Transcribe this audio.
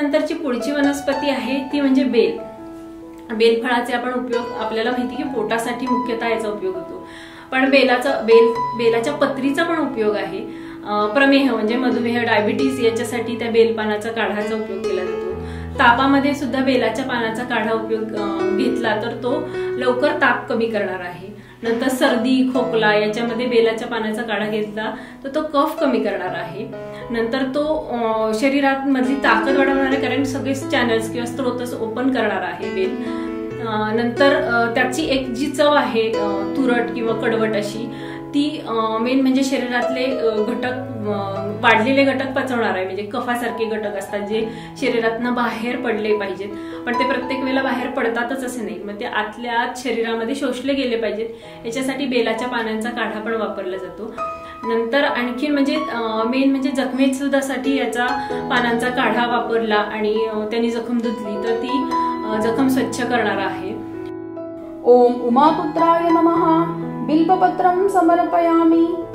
नंतरची पुढची वनस्पती आहे ती म्हणजे बेल। बेलफळाचे आपण उपयोग आपल्याला माहिती की पोटासाठी मुख्यतः याचा उपयोग होतो, पण बेलाच्या पत्रीचा पण उपयोग आहे। प्रमेह म्हणजे मधुमेह, डायबिटीज याच्यासाठी त्या बेलपानाचा काढाचा उपयोग केला जातो। तापामध्ये सुद्धा बेलाच्या पानाचा काढा उपयोग घेतला तर तो लवकर ताप कमी करणार आहे। नंतर सर्दी, खोकला याच्यामध्ये बेलाच्या पानाचा काढा घेतला तर तो कफ कमी करणार आहे। नंतर तो शरीरात मधली ताकद वाढवणारे कारण सगळे चॅनल्स किंवा स्त्रोत ओपन करणार आहे बेल। नंतर त्याची एक जी चव आहे तुरट किंवा कडवट अशी, ती मेन म्हणजे शरीरातले घटक, वाढलेले घटक पचवणार आहे। म्हणजे कफासारखे घटक असतात जे शरीरातनं बाहेर पडले पाहिजेत, पण ते प्रत्येक वेळेला बाहेर पडतातच असे नाही, मग ते आतल्या आत शरीरामध्ये शोषले गेले पाहिजेत याच्यासाठी बेलाच्या पानांचा काढा पण वापरला जातो। नंतर आणखी म्हणजे मेन म्हणजे जखमेसाठी याचा पानांचा काढा वापरला आणि त्यांनी जखम धुतली तर ती जखम स्वच्छ करणार आहे। ओम उमापुत्राय नमः। बिल्वपत्रं समर्पयामि।